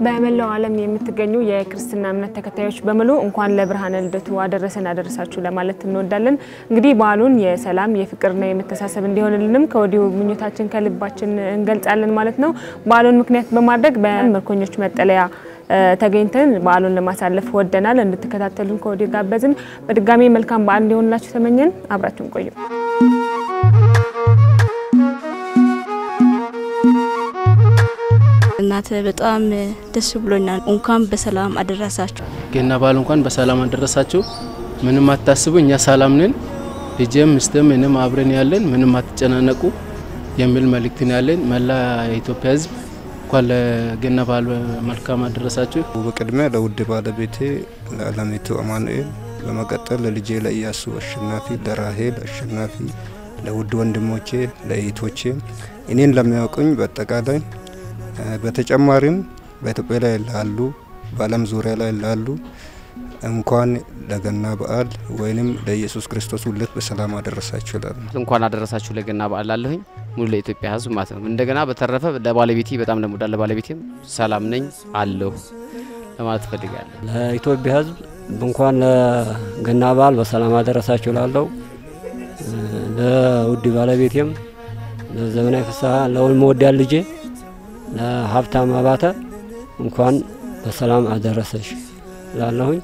በመላው ዓለም የምትገኙ የክርስትና እምነት ተከታዮች በሙሉ እንኳን ለብርሃነ ልደቱ አደረሰን አደረሳችሁ ለማለት እንወዳለን። እንግዲህ በዓሉን የሰላም የፍቅርና የመተሳሰብ እንዲሆንልንም ከወዲሁ ምኞታችን ከልባችን እንገልጻለን ማለት ነው። በዓሉን ምክንያት በማድረግ በምርኮኞች መጠለያ ተገኝተን በዓሉን ለማሳለፍ ወደናል። እንድትከታተሉን ከወዲሁ ጋበዝን። በድጋሚ መልካም በዓል እንዲሆንላችሁ ተመኘን። አብራችሁን ቆዩ። እናተ በጣም ደስ ብሎኛል። እንኳን በሰላም አደረሳችሁ። ገና በዓል እንኳን በሰላም አደረሳችሁ። ምንም አታስቡ፣ እኛ ሰላም ነን። ልጄም ምስተም እኔም አብረን ያለን ምንም አትጨናነቁ የሚል መልእክት ያለን መላ የኢትዮጵያ ሕዝብ እንኳን ለገና በዓል መልካም አደረሳችሁ። በቅድሚያ ለውድ ባለቤቴ ለዓለሚቱ አማኑኤል፣ በመቀጠል ለልጄ ለኢያሱ አሸናፊ፣ ለራሄል አሸናፊ፣ ለውድ ወንድሞቼ ለእህቶቼ እኔን ለሚያውቁኝ በአጠቃላይ በተጨማሪም በኢትዮጵያ ላይ ላሉ በዓለም ዙሪያ ላይ ላሉ እንኳን ለገና በዓል ወይንም ለኢየሱስ ክርስቶስ ልደት በሰላም አደረሳችሁ ይላል። እንኳን አደረሳችሁ ለገና በዓል አለሁኝ ሙሉ ለኢትዮጵያ ሕዝብ ማለት ነው። እንደገና በተረፈ ለባለቤቴ በጣም ለሙዳለ ባለቤቴም ሰላም ነኝ አለሁ ለማለት ፈልጋለሁ። ለኢትዮጵያ ሕዝብ እንኳን ለገና በዓል በሰላም አደረሳችሁ ላለው ለውድ ባለቤቴም ለዘመናዊ ፍስሐ ለወልሞዲያ ልጄ ለሀብታም አባተ እንኳን በሰላም አደረሰሽ ላለሁኝ።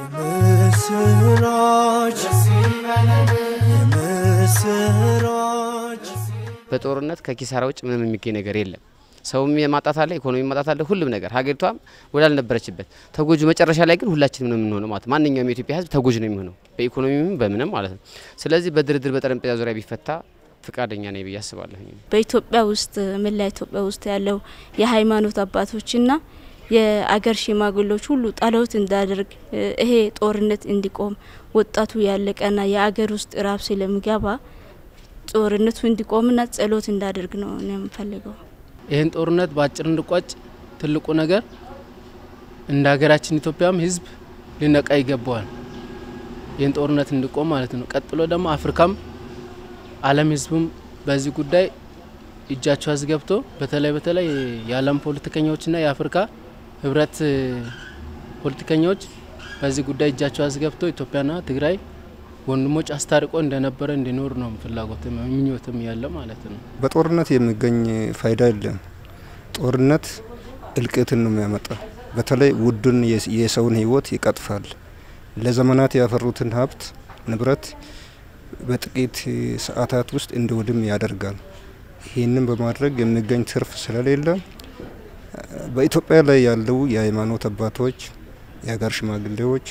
በጦርነት ከኪሳራ ውጭ ምንም የሚገኝ ነገር የለም። ሰውም የማጣት አለ፣ ኢኮኖሚ ማጣት አለ፣ ሁሉም ነገር ሀገሪቷም ወዳል ነበረችበት ተጎጁ መጨረሻ ላይ ግን ሁላችንም ነው የምንሆነው ማለት ማንኛውም የኢትዮጵያ ሕዝብ ተጎጅ ነው የሚሆነው በኢኮኖሚም በምንም ማለት ነው። ስለዚህ በድርድር በጠረጴዛ ዙሪያ ቢፈታ ፍቃደኛ ነኝ ብዬ አስባለሁ። በኢትዮጵያ ውስጥ መላ ኢትዮጵያ ውስጥ ያለው የሃይማኖት አባቶችና የአገር ሽማግሌዎች ሁሉ ጸሎት እንዳደርግ ይሄ ጦርነት እንዲቆም ወጣቱ ያለቀና የአገር ውስጥ ራብ ስለሚገባ ጦርነቱ እንዲቆምና ጸሎት እንዳደርግ ነው የምፈልገው። ይሄን ጦርነት ባጭር እንዲቋጭ ትልቁ ነገር እንደ ሀገራችን ኢትዮጵያም ሕዝብ ሊነቃ ይገባዋል። ይሄን ጦርነት እንዲቆም ማለት ነው። ቀጥሎ ደግሞ አፍሪካም ዓለም ሕዝቡም በዚህ ጉዳይ እጃቸው አስገብቶ በተለይ የዓለም ፖለቲከኞችና የአፍሪካ ህብረት ፖለቲከኞች በዚህ ጉዳይ እጃቸው አስገብቶ ኢትዮጵያና ትግራይ ወንድሞች አስታርቆ እንደነበረ እንዲኖር ነው ፍላጎትም ምኞትም ያለው ማለት ነው። በጦርነት የሚገኝ ፋይዳ የለም። ጦርነት እልቂትን ነው የሚያመጣው። በተለይ ውዱን የሰውን ህይወት ይቀጥፋል። ለዘመናት ያፈሩትን ሀብት ንብረት በጥቂት ሰዓታት ውስጥ እንዲወድም ያደርጋል። ይህንን በማድረግ የሚገኝ ትርፍ ስለሌለ በኢትዮጵያ ላይ ያለው የሃይማኖት አባቶች፣ የሀገር ሽማግሌዎች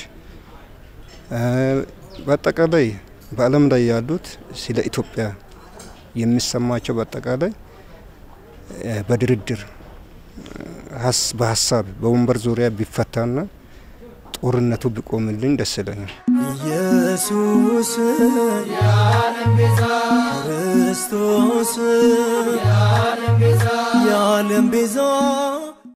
በአጠቃላይ በዓለም ላይ ያሉት ስለ ኢትዮጵያ የሚሰማቸው በአጠቃላይ በድርድር በሀሳብ በወንበር ዙሪያ ቢፈታና ጦርነቱ ቢቆምልኝ ደስ ይለኛል። ኢየሱስ ያለም ቤዛ ክርስቶስ ያለም ቤዛ